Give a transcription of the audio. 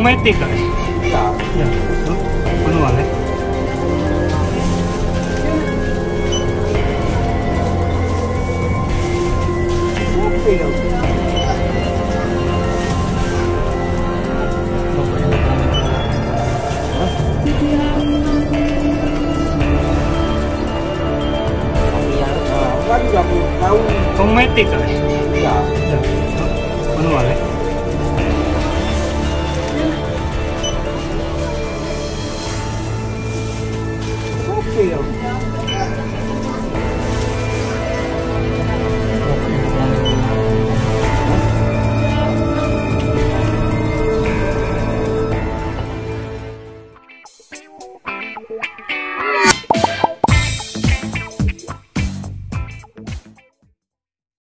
Kosmetik guys. Ya. Ya, manual ya. Mobil. Kan 20 tahun. Kosmetik guys. Ya. Ya, manual ya. Mobil.